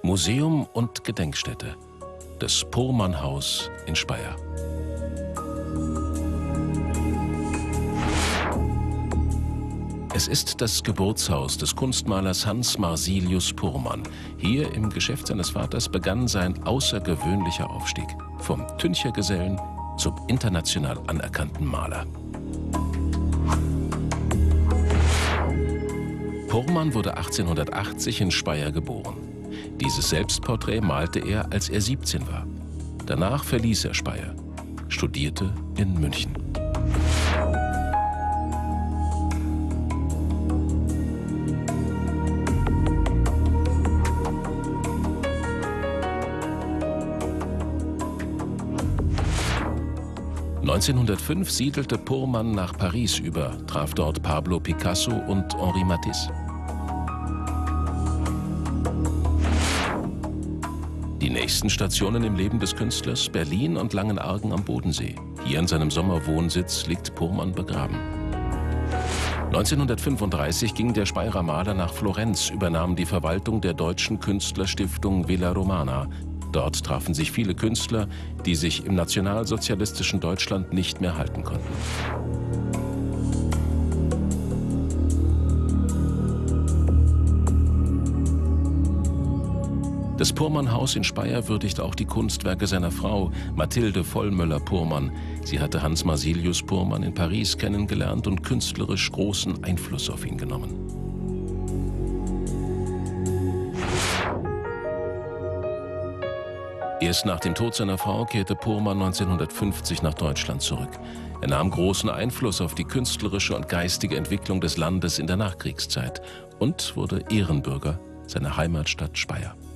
Museum und Gedenkstätte, das Pohrmann-Haus in Speyer. Es ist das Geburtshaus des Kunstmalers Hans Marsilius Pohrmann. Hier im Geschäft seines Vaters begann sein außergewöhnlicher Aufstieg. Vom Tünchergesellen zum international anerkannten Maler. Pohrmann wurde 1880 in Speyer geboren. Dieses Selbstporträt malte er, als er 17 war. Danach verließ er Speyer, studierte in München. (1905) siedelte Pohrmann nach Paris über, traf dort Pablo Picasso und Henri Matisse. Die nächsten Stationen im Leben des Künstlers: Berlin und Langenargen am Bodensee. Hier in seinem Sommerwohnsitz liegt Pohrmann begraben. 1935 ging der Speyerer Maler nach Florenz, übernahm die Verwaltung der deutschen Künstlerstiftung Villa Romana. Dort trafen sich viele Künstler, die sich im nationalsozialistischen Deutschland nicht mehr halten konnten. Das Pohrmann-Haus in Speyer würdigt auch die Kunstwerke seiner Frau, Mathilde Vollmöller-Pohrmann. Sie hatte Hans Marsilius Pohrmann in Paris kennengelernt und künstlerisch großen Einfluss auf ihn genommen. Erst nach dem Tod seiner Frau kehrte Pohrmann 1950 nach Deutschland zurück. Er nahm großen Einfluss auf die künstlerische und geistige Entwicklung des Landes in der Nachkriegszeit und wurde Ehrenbürger seiner Heimatstadt Speyer.